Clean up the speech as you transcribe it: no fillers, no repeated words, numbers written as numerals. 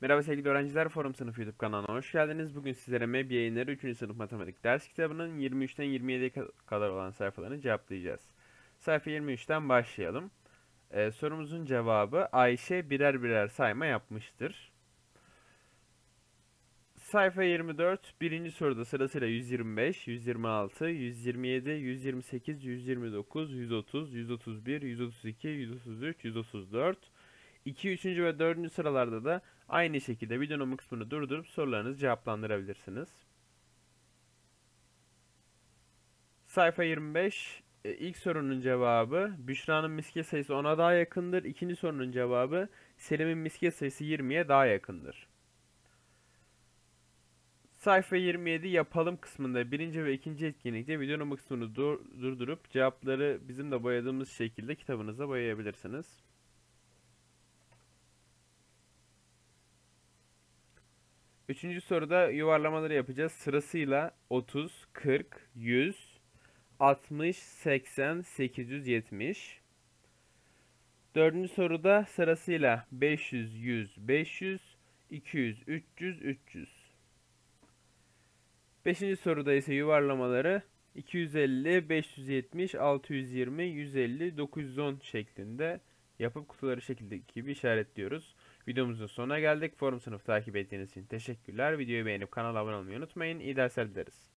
Merhaba sevgili öğrenciler, Forum Sınıfı YouTube kanalına hoş geldiniz. Bugün sizlere MEB yayınları 3. sınıf matematik ders kitabının 23'ten 27'ye kadar olan sayfalarını cevaplayacağız. Sayfa 23'ten başlayalım. Sorumuzun cevabı Ayşe birer birer sayma yapmıştır. Sayfa 24, birinci soruda sırasıyla 125, 126, 127, 128, 129, 130, 131, 132, 133, 134. 2, 3. ve 4. sıralarda da aynı şekilde videonun kısmını durdurup sorularınızı cevaplandırabilirsiniz. Sayfa 25, ilk sorunun cevabı Büşra'nın misket sayısı 10'a daha yakındır. İkinci sorunun cevabı Selim'in misket sayısı 20'ye daha yakındır. Sayfa 27 yapalım kısmında birinci ve ikinci etkinlikte videonun kısmını durdurup cevapları bizim de boyadığımız şekilde kitabınıza boyayabilirsiniz. Üçüncü soruda yuvarlamaları yapacağız. Sırasıyla 30, 40, 100, 60, 80, 870. Dördüncü soruda sırasıyla 500, 100, 500, 200, 300, 300. Beşinci soruda ise yuvarlamaları 250, 570, 620, 150, 910 şeklinde yapıp kutuları şekildeki gibi işaretliyoruz. Videomuzun sonuna geldik. Forum sınıfı takip ettiğiniz için teşekkürler. Videoyu beğenip kanala abone olmayı unutmayın. İyi dersler dileriz.